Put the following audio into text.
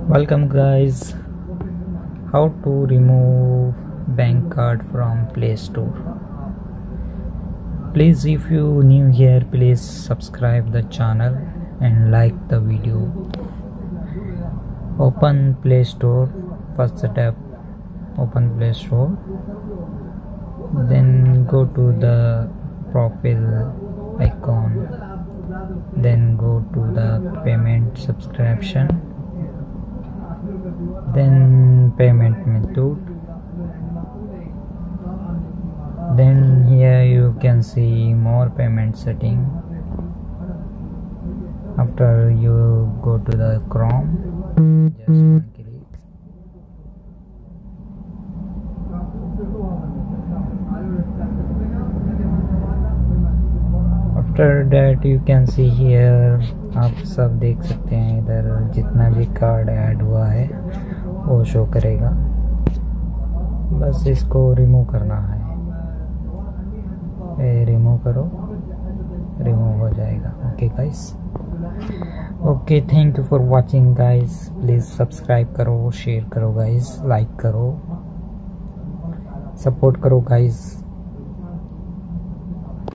Welcome guys. How to remove bank card from Play Store. Please, if you new here, please subscribe the channel and like the video. Open Play Store. First step, open Play Store. Then go to the profile icon. Then go to the payment subscription. Then payment method. Then here you can see more payment setting. After you go to the Chrome, just one click. After that you can see here, आप सब देख सकते हैं इधर जितना भी card add हुआ है वो शो करेगा। बस इसको रिमूव करना है, रिमूव करो, रिमूव हो जाएगा। Okay guys, okay, thank you for watching guys. Please subscribe करो, शेयर करो गाइस, लाइक करो, सपोर्ट करो गाइस।